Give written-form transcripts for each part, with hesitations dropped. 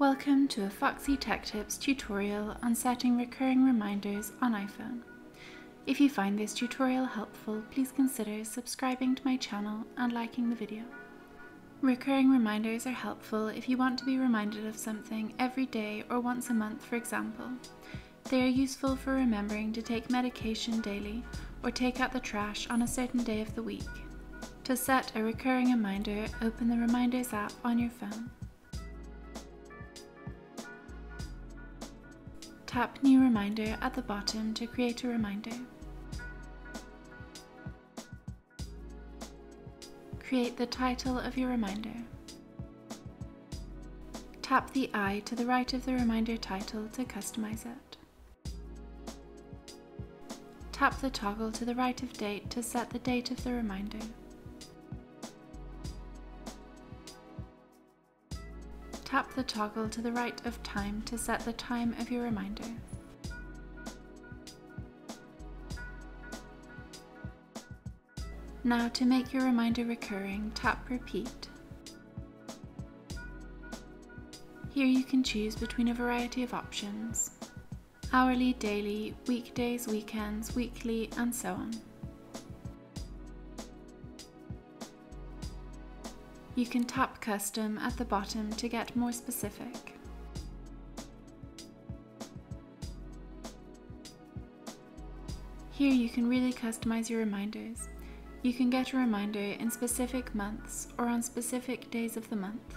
Welcome to a Foxy Tech Tips tutorial on setting recurring reminders on iPhone. If you find this tutorial helpful, please consider subscribing to my channel and liking the video. Recurring reminders are helpful if you want to be reminded of something every day or once a month, for example. They are useful for remembering to take medication daily or take out the trash on a certain day of the week. To set a recurring reminder, open the Reminders app on your phone. Tap New Reminder at the bottom to create a reminder. Create the title of your reminder. Tap the eye to the right of the reminder title to customize it. Tap the toggle to the right of date to set the date of the reminder. Tap the toggle to the right of time to set the time of your reminder. Now to make your reminder recurring, tap Repeat. Here you can choose between a variety of options: hourly, daily, weekdays, weekends, weekly, and so on. You can tap Custom at the bottom to get more specific. Here you can really customize your reminders. You can get a reminder in specific months or on specific days of the month.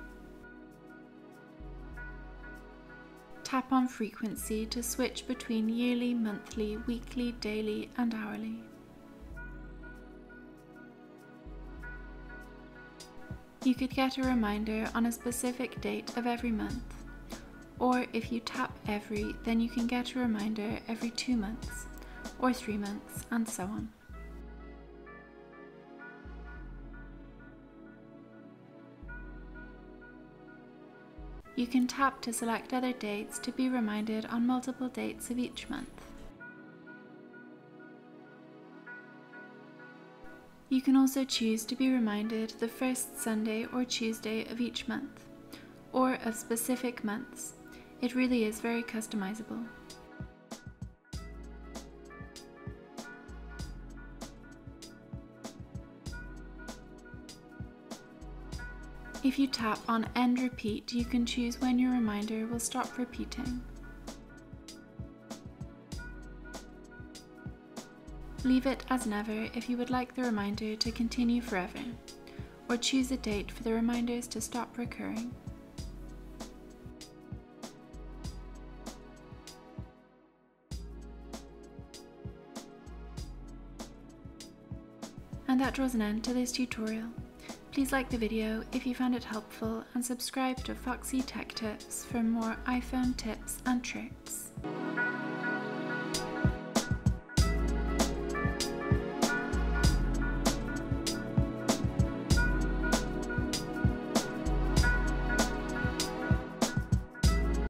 Tap on Frequency to switch between yearly, monthly, weekly, daily, and hourly. You could get a reminder on a specific date of every month, or if you tap Every, then you can get a reminder every 2 months, or 3 months, and so on. You can tap to select other dates to be reminded on multiple dates of each month. You can also choose to be reminded the first Sunday or Tuesday of each month, or of specific months. It really is very customizable. If you tap on End Repeat, you can choose when your reminder will stop repeating. Leave it as Never if you would like the reminder to continue forever, or choose a date for the reminders to stop recurring. And that draws an end to this tutorial. Please like the video if you found it helpful and subscribe to Foxy Tech Tips for more iPhone tips and tricks.